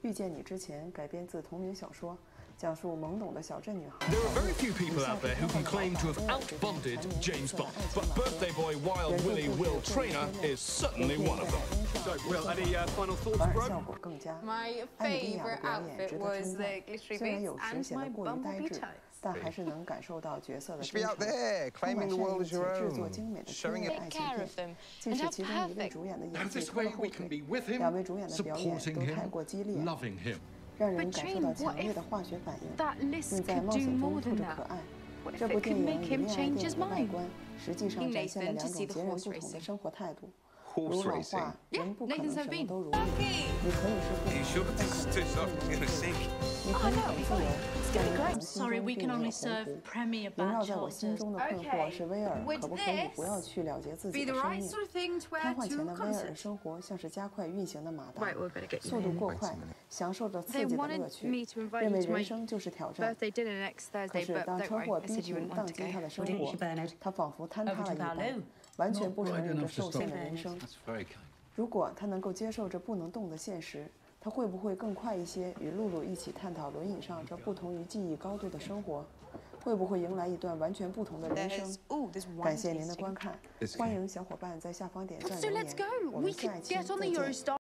遇见你之前》改编自同名小说，讲述懵懂的小镇女孩。 There are very few people out there who can claim to have out-Bonded James Bond, but birthday boy Wild Willie Will Trainer is certainly one of them. So, Will, any final thoughts, 反而 bro? 效果更佳。 My 艾米莉亚的 favourite 表演 outfit 值得 was 称 the 赞， glittery 虽然 boots 有时 and 显得 my 过于呆 bumblebee 滞， toes. 但还是能感受到角色的 You should be 真 out 诚。 there 充 claiming 满 the 善 world 意 as 且 your 制作 own, 精美的 showing 亲 it. 热爱 Take 情 care 片 of them, 竟 and 是 how 其中一位 perfect. 主演的演 And 技 this 拖了 way 后 we 腿 can be with，him, 两位主演的表演 supporting 都太 him, 过激烈， loving him. 让人 But 感受到 Jane, 强 what 烈的 if 化学反应， that list 并在 could 冒 do 险 more 中透 than 着 that? 可爱。 What 这 if 部 it 电 could 影 make 以 him 恋爱 change 电 his 影的外 mind? 观，实际上展现了 Nathan 两 to 种 see the 截然 horse 不同的 racing. 生活态度。 Horse 如老 racing. 话，人不可 Yeah, 能 Nathan's 什 so 么 big. 都如意，你可以是父母， You sure 但 this 可 is 能 too 是 soft? 另 You're 一 gonna 种 sink. 你可以很自由，但你可能心 Sorry, 中 we 并 can 没有 only serve 鸿鹄。 Premier 萦绕 badge 在我心 holders. 中的困惑是威尔 Okay, 可不可 with 以不要去了结自 Be 己 the 的生 right 命？ sort of thing to 瘫 wear 痪前 to 的威尔的 concert. 生活像是加快运行的马达 Right, we'll better get you 速度 in. 过快，享受着刺 They 激的 wanted 乐趣， me to invite 认 you 为 to my 人生就是挑战。 birthday dinner next 可 Thursday, 是 but 当 don't 车 worry, 祸 I 逼 said you 近 wouldn't 荡 want to 击他 go. 的生 Why didn't 活 you, Bernard?， 他仿佛坍塌 Over 了 to 一般， Kowloon. 完全不承认这 enough to 受限 stop 的人生。 That's very kind. 如果他能够接受这不能动的现实，他会不会更快一些与露露一起探讨轮椅上这不同于记忆高度的生活？会不会迎来一段完全不同的人生？ There's 感谢您的观看，欢迎小伙伴在下方点赞 So 留 let's 言， go. 我 We 们下一 could 期 get on 再 the 见。 Eurostar.